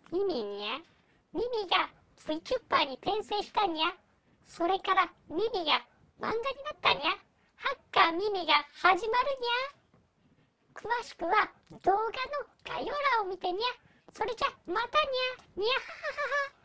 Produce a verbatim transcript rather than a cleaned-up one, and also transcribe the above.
ミミにゃ。ミミが VTuber に転生したにゃ。それからミミが漫画になったにゃ。ハッカーミミが始まるにゃ。詳しくは動画の概要欄を見てにゃ。それじゃまたにゃ。にゃはははは。